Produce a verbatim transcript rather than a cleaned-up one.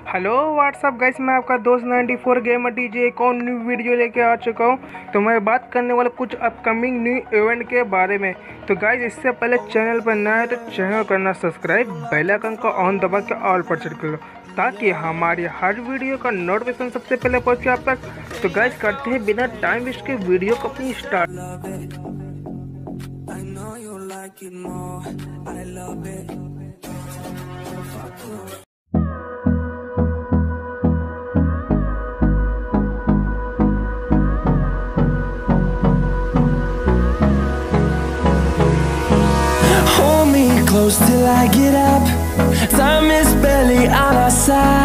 Hello what's up guys, मैं आपका दोस्त नाइन्टी फोर गेमर डीजे एक और न्यू वीडियो लेके आ चुका हूँ। तो मैं बात करने वाला कुछ अपकमिंग न्यू इवेंट के बारे में। तो गाइस, इससे पहले चैनल पर नया है तो चैनल करना सब्सक्राइब, बेल आइकन का ऑन दबा के ऑल पर सेट कर लो ताकि हमारी हर वीडियो का नोटिफिकेशन सबसे पहले पहुँचे आप तक। तो गाइस, करते हैं बिना टाइम वेस्ट के वीडियो को अपनी start. Hold me close till I get up. Time is barely on our side.